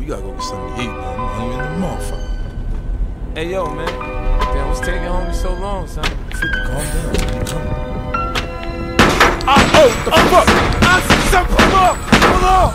We gotta go get something to eat, man. I'm hungry in the motherfucker. Hey, yo, man. Damn, what's taking homie so long, son? 50, calm down, man. You coming? Oh, the fuck? Pull up! Pull up!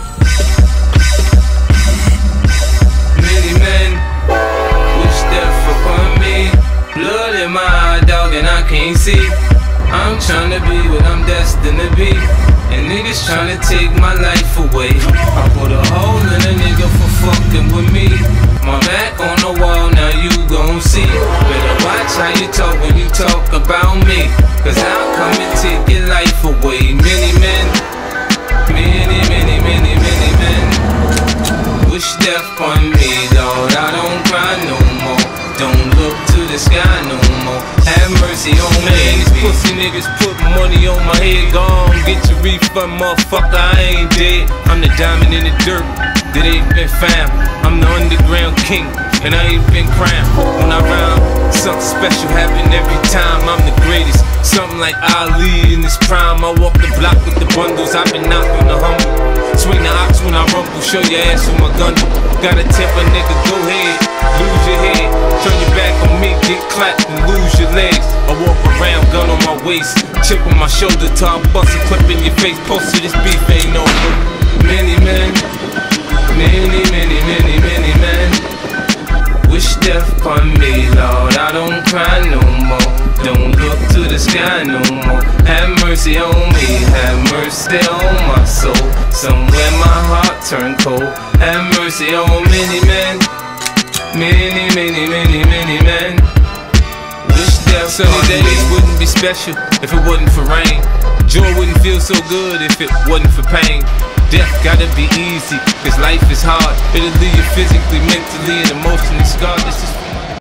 Many men wish death upon me. Blood in my eye, dog, and I can't see. I'm tryna be what I'm destined to be, and niggas tryna take my life away. I put a hole in a nigga for fucking with me. My back on the wall, now you gon' see. Better watch how you talk when you talk about me, cause I'll come and take your life away. Many men, many men wish death on me, Lord. I don't cry no more, don't look to the sky no more. Have mercy on me. These pussy niggas put money on my head. Gone, get your refund, motherfucker, I ain't dead. I'm the diamond in the dirt that ain't been found. I'm the underground king, and I ain't been crowned. When I rhyme, something special happen every time. I'm the greatest, something like Ali in his prime. I walk the block with the bundles, I've been knocked on the humble. Swing the ox when I rumble, show your ass with my gun. Gotta tip a nigga, go ahead, lose your head. Turn your back on me, get clapped and lose your legs. I walk around, gun on my waist, chip on my shoulder, till I bust a clip in your face. Post to this beef ain't over. Many men, many men wish death upon me, Lord. I don't cry no more, don't look to the sky no more. Have mercy on me, have mercy on my soul. Somewhere my heart turned cold. Have mercy on many men, many men wish death upon me. Sunny days wouldn't be special if it wasn't for rain. Joy wouldn't feel so good if it wasn't for pain. Death gotta be easy, cause life is hard. It'll leave you physically, mentally, and emotionally scarred. This is